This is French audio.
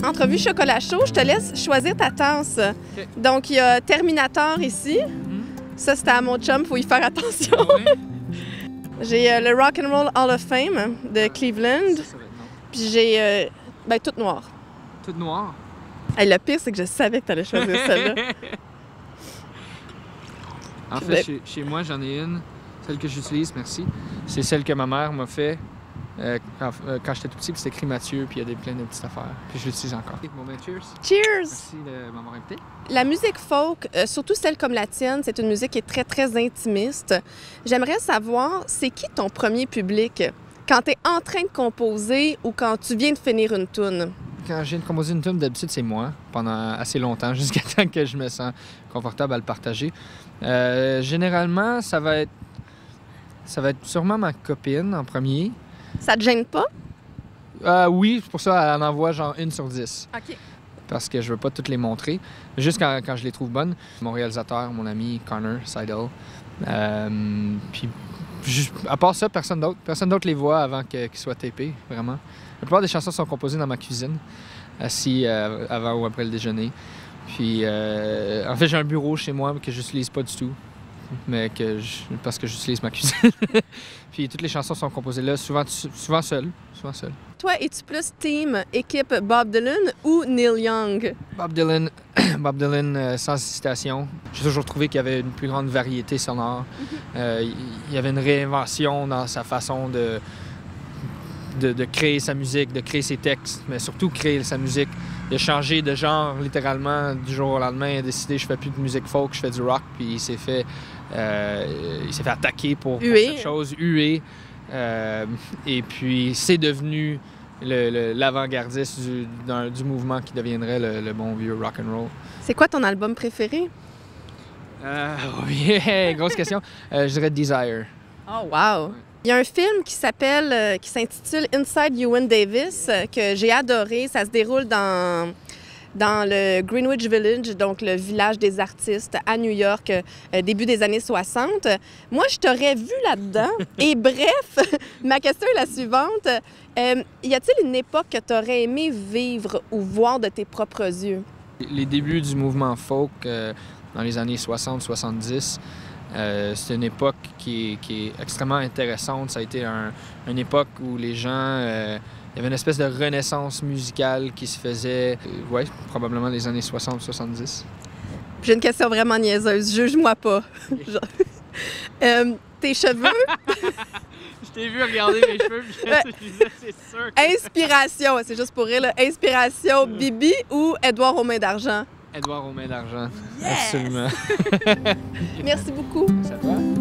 entrevue chocolat chaud, je te laisse choisir ta tasse. Okay. Donc, il y a Terminator ici. Ça, c'était à mon chum, faut y faire attention. Ah ouais? J'ai le Rock and Roll Hall of Fame de Cleveland. Ça va être non. Puis j'ai, toute noire. Toute noire. Hey, le pire, c'est que je savais que tu allais choisir celle-là. En fait, chez moi, j'en ai une. Celle que j'utilise, merci. C'est celle que ma mère m'a fait quand j'étais tout petit. Puis c'est écrit Mathieu, puis il y a plein de petites affaires. Puis je l'utilise encore. Bon, ben, cheers. Cheers! Merci de m'avoir invité. La musique folk, surtout celle comme la tienne, c'est une musique qui est très, très intimiste. J'aimerais savoir, c'est qui ton premier public quand tu es en train de composer ou quand tu viens de finir une toune? Quand je viens de composer une tune, d'habitude, c'est moi, pendant assez longtemps, jusqu'à temps que je me sens confortable à le partager. Généralement, ça va être sûrement ma copine en premier. Ça te gêne pas? Oui, c'est pour ça elle en envoie genre 1 sur 10. OK. Parce que je veux pas toutes les montrer. Juste quand je les trouve bonnes. Mon réalisateur, mon ami Connor Seidel. Puis, à part ça, personne d'autre les voit avant qu'ils soient tapés, vraiment. La plupart des chansons sont composées dans ma cuisine, assis avant ou après le déjeuner. Puis, en fait, j'ai un bureau chez moi que je n'utilise pas du tout, mais parce que j'utilise ma cuisine. Puis, toutes les chansons sont composées là, souvent seul. Toi, es-tu plus team équipe Bob Dylan ou Neil Young? Bob Dylan, sans hésitation. J'ai toujours trouvé qu'il y avait une plus grande variété sonore. Il y avait une réinvention dans sa façon de créer sa musique, de créer ses textes, mais surtout créer sa musique, de changer de genre littéralement du jour au lendemain. Il a décidé je fais plus de musique folk, je fais du rock, puis il s'est fait attaquer pour cette chose, hué. Et puis c'est devenu l'avant-gardiste du mouvement qui deviendrait le bon vieux rock and roll. C'est quoi ton album préféré? Oui, grosse question. Je dirais Desire. Oh wow! Il y a un film qui s'intitule Inside Llewyn Davis que j'ai adoré. Ça se déroule dans le Greenwich Village, donc le village des artistes à New York, début des années 60. Moi, je t'aurais vu là-dedans. Et bref, ma question est la suivante. Y a-t-il une époque que tu aurais aimé vivre ou voir de tes propres yeux? Les débuts du mouvement folk dans les années 60-70, c'est une époque qui est extrêmement intéressante. Ça a été une époque où les gens... il y avait une espèce de renaissance musicale qui se faisait, probablement les années 60-70. J'ai une question vraiment niaiseuse. Juge-moi pas. Tes cheveux? Je t'ai vu regarder mes cheveux, puis je disais, c'est sûr. Inspiration, c'est juste pour rire, là. Inspiration, Bibi ou Édouard aux mains d'argent? Édouard aux mains d'argent. Yes! Absolument. Merci beaucoup. C'est à toi.